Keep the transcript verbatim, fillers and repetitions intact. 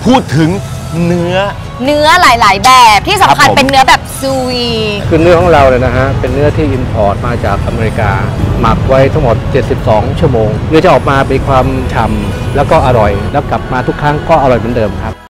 พูดถึงเนื้อเนื้อหลายๆแบบที่สำคัญเป็นเนื้อแบบซูวีคือเนื้อของเราเลยนะฮะเป็นเนื้อที่อินพอร์ตมาจากอเมริกาหมักไว้ทั้งหมดเจ็ดสิบสองชั่วโมงเนื้อจะออกมาเป็นความฉ่ำแล้วก็อร่อยแล้วกลับมาทุกครั้งก็อร่อยเหมือนเดิมครับ